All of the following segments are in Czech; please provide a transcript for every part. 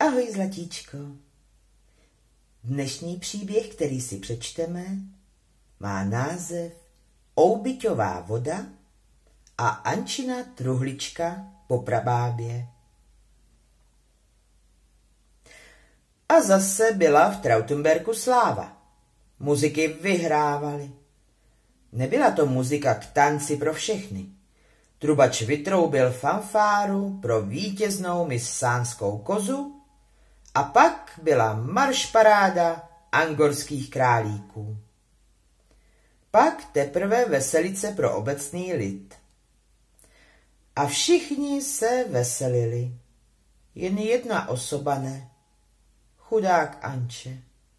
Ahoj, zlatíčko. Dnešní příběh, který si přečteme, má název Oubyťová voda a Ančina truhlička po prabábě. A zase byla v Trautenberku sláva. Muziky vyhrávaly. Nebyla to muzika k tanci pro všechny. Trubač vytroubil fanfáru pro vítěznou missánskou kozu a pak byla maršparáda angorských králíků. Pak teprve veselice pro obecný lid. A všichni se veselili. Jen jedna osoba ne. Chudák Anče.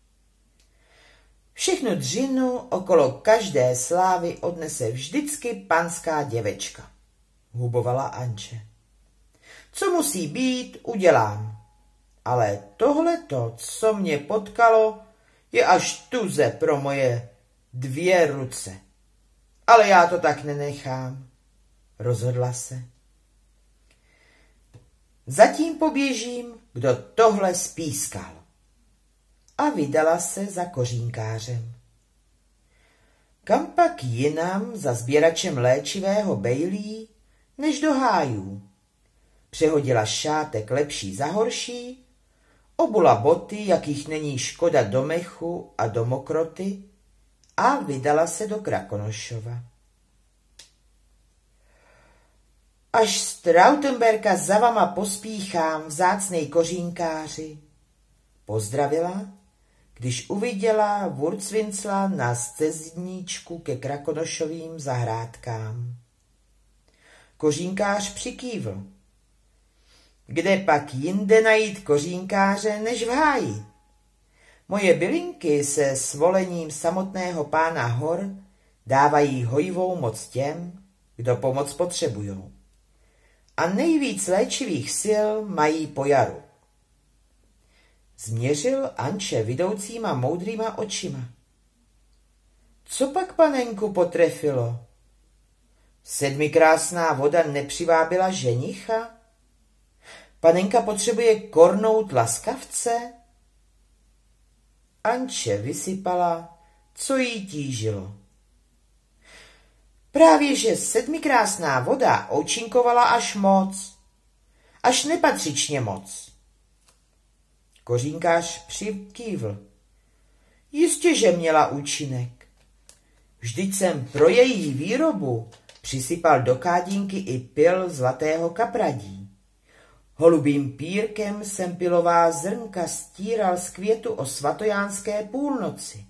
Všechnu dřinu okolo každé slávy odnese vždycky panská děvečka, hubovala Anče. Co musí být, udělám. Ale tohleto, co mě potkalo, je až tuze pro moje 2 ruce. Ale já to tak nenechám, rozhodla se. Zatím poběžím, kdo tohle spískal. A vydala se za kořínkářem. Kam pak jinam za sběračem léčivého bejlí, než do hájů. Přehodila šátek lepší za horší, obula boty, jakých není škoda do mechu a do mokroty, a vydala se do Krakonošova. Až z Trautenberka za vama pospíchám, vzácnej kořínkáři, pozdravila, když uviděla Wurzwinzla na stezníčku ke Krakonošovým zahrádkám. Kořínkář přikývl. Kde pak jinde najít kořínkáře než v háji? Moje bylinky se svolením samotného pána hor dávají hojivou moc těm, kdo pomoc potřebujou. A nejvíc léčivých sil mají po jaru. Změřil Anče vidoucíma moudrýma očima. Co pak panenku potrefilo? 7krásná voda nepřivábila ženicha? Panenka potřebuje kornout laskavce? Anče vysypala, co jí tížilo. Právě že 7krásná voda oučinkovala až moc. Až nepatřičně moc. Kořínkář přikývl. Jistě, že měla účinek. Vždyť jsem pro její výrobu přisypal do kádínky i pil zlatého kapradí. Holubým pírkem jsem pilová zrnka stíral z květu o svatojánské půlnoci.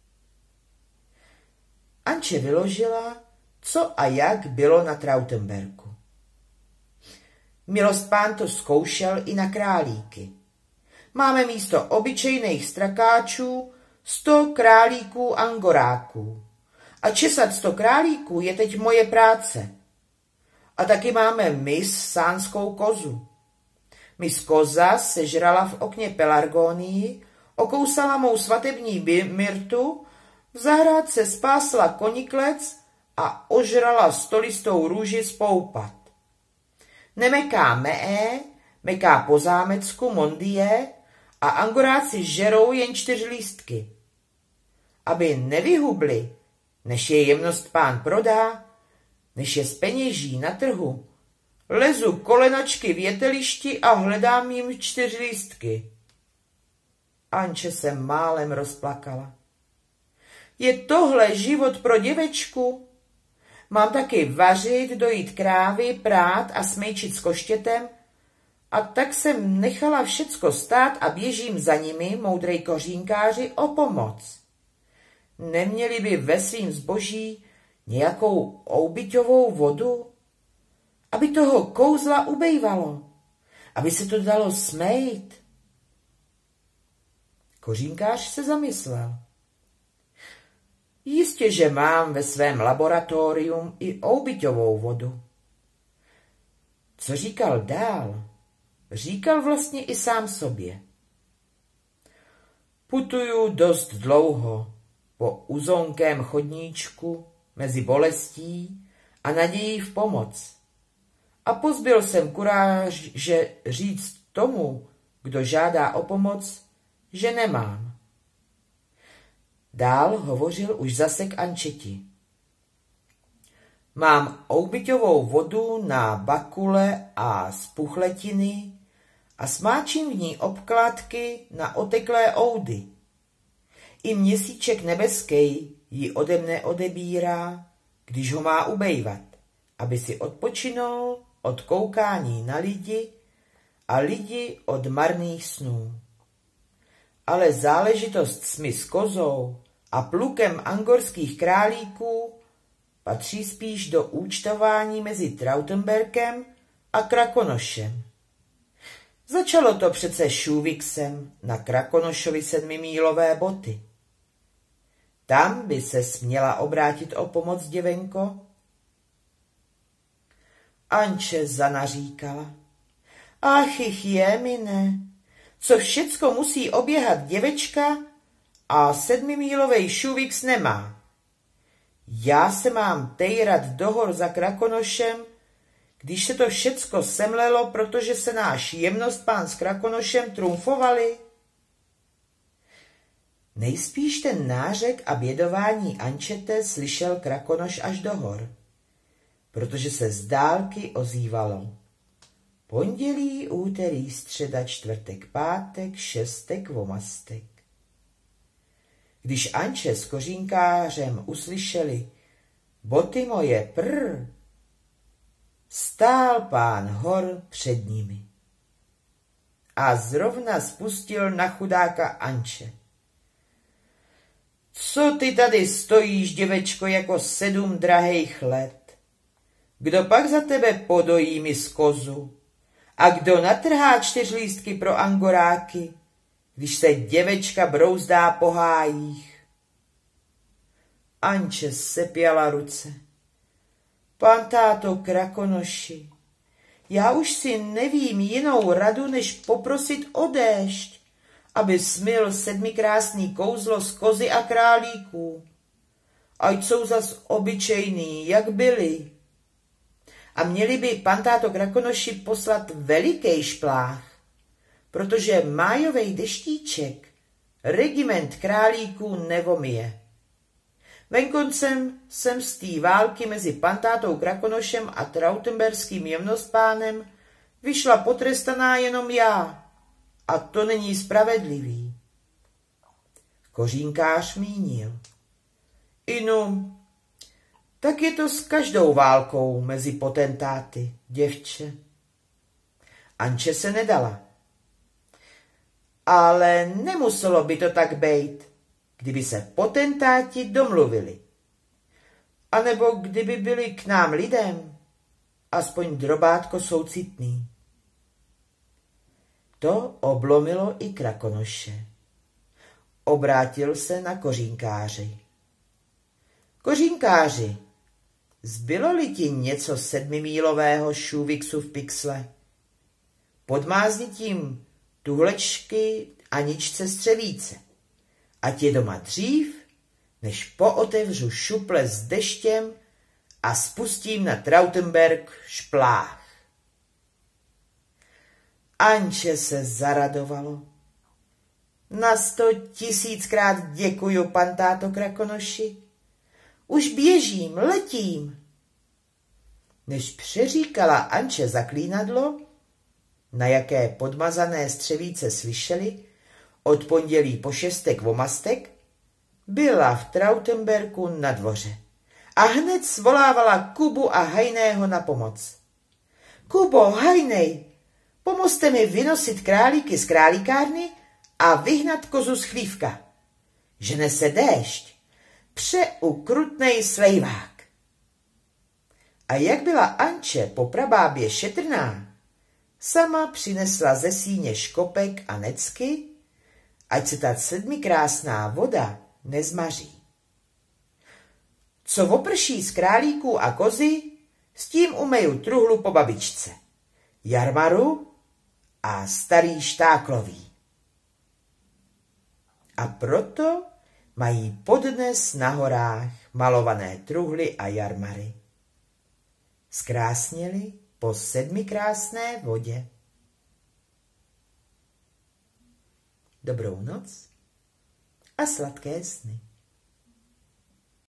Anče vyložila, co a jak bylo na Trautenberku. Milost pán to zkoušel i na králíky. Máme místo obyčejných strakáčů 100 králíků angoráků. A česat 100 králíků je teď moje práce. A taky máme sánskou kozu. Koza sežrala v okně pelargonii, okousala mou svatební myrtu, v zahrádce spásla koniklec a ožrala 100listou růži z poupat. Nemeká meká po zámecku mondie a angoráci žerou jen 4 lístky. Aby nevyhubli, než je jemnost pán prodá, než je zpeněží na trhu, lezu kolenačky v jetelišti a hledám jim 4 lístky. Anče se málem rozplakala. Je tohle život pro děvečku? Mám taky vařit, dojít krávy, prát a smejčit s koštětem, a tak jsem nechala všecko stát a běžím za nimi, moudrej kořínkáři, o pomoc. Neměli by ve svým zboží nějakou oubyťovou vodu? Aby toho kouzla ubejvalo, aby se to dalo smejt. Kořínkář se zamyslel. Jistě, že mám ve svém laboratorium i oubyťovou vodu. Co říkal dál? Říkal vlastně i sám sobě. Putuju dost dlouho po uzonkém chodníčku mezi bolestí a nadějí v pomoc. A pozbyl jsem kuráž, že říct tomu, kdo žádá o pomoc, že nemám. Dál hovořil už zase k Ančeti. Mám oubyťovou vodu na bakule a z puchletiny a smáčím v ní obkládky na oteklé oudy. I měsíček nebeský ji ode mne odebírá, když ho má ubejvat, aby si odpočinul od koukání na lidi a lidi od marných snů. Ale záležitost s s kozou a plukem angorských králíků patří spíš do účtování mezi Trautenberkem a Krakonošem. Začalo to přece Šuviksem na Krakonošovi 7mílové boty. Tam by se směla obrátit o pomoc, děvenko? Anče zanaříkala. Ach, jemine, co všecko musí oběhat děvečka a 7mílovej Šuviks nemá. Já se mám tejrat do hor za Krakonošem, když se to všecko semlelo, protože se náš jemnost pán s Krakonošem trumfovali. Nejspíš ten nářek a bědování Ančete slyšel Krakonoš až do hor, protože se z dálky ozývalo. Pondělí, úterý, středa, čtvrtek, pátek, šestek, vomastek. Když Anče s kořínkářem uslyšeli boty moje prr, stál pán hor před nimi a zrovna spustil na chudáka Anče. Co ty tady stojíš, děvečko, jako 7 drahejch let? Kdo pak za tebe podojí mi z kozu? A kdo natrhá 4 lístky pro angoráky, když se děvečka brouzdá po hájích? Anče sepěla ruce. Pan táto Krakonoši, já už si nevím jinou radu, než poprosit o déšť, aby smyl 7krásný kouzlo z kozy a králíků. Ať jsou zas obyčejný, jak byli. A měli by pan táto Krakonoši poslat veliký šplách, protože májovej deštíček regiment králíků nevomije. Venkoncem jsem z té války mezi pantátou Krakonošem a trautenberským jemnostpánem vyšla potrestaná jenom já. A to není spravedlivý. Kořínkář mínil. Inu, tak je to s každou válkou mezi potentáty, děvče. Anče se nedala. Ale nemuselo by to tak bejt, kdyby se potentáti domluvili. A nebo kdyby byli k nám lidem, aspoň drobátko soucitný. To oblomilo i Krakonoše. Obrátil se na kořínkáři. Kořínkáři, zbylo-li ti něco 7mílového Šuviksu v pixle? Podmázni tím tuhlečky Aničce Střevíce, ať je doma dřív, než pootevřu šuple s deštěm a spustím na Trautenberg šplách. Anče se zaradovalo. Na 100 000krát děkuju, pan táto Krakonoši. Už běžím, letím. Než přeříkala Anče zaklínadlo, na jaké podmazané střevíce slyšeli, od pondělí po šestek vomastek, byla v Trautenberku na dvoře a hned svolávala Kubu a Hajného na pomoc. Kubo, Hajnej, pomozte mi vynosit králíky z králíkárny a vyhnat kozu z chlívka. Žene se déšť, přeukrutnej slejvák. A jak byla Anče po prabábě šetrná, sama přinesla ze síně škopek a necky, ať se ta 7krásná voda nezmaří. Co oprší z králíků a kozy, s tím umeju truhlu po babičce, jarmaru a starý štáklový. A proto mají podnes na horách malované truhly a jarmary. Zkrásněli po 7krásné vodě. Dobrou noc a sladké sny.